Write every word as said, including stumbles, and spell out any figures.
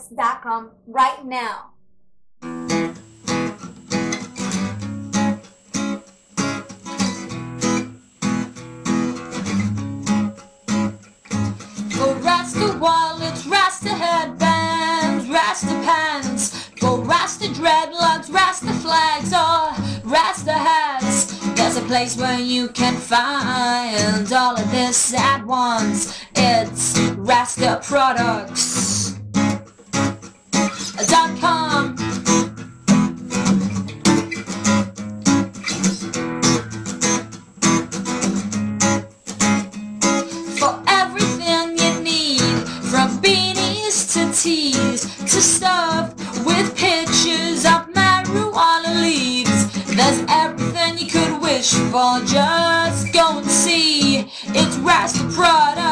products dot com right now. For Rasta wallets, Rasta headbands, Rasta pants, for Rasta dreadlocks, Rasta flags, or Rasta hats. There's a place where you can find all of this at once. It's Rasta Products dot com. For everything you need, from beanies to tees, to stuff with pictures of marijuana leaves. There's everything you could wish for, just go and see. It's Rasta Products.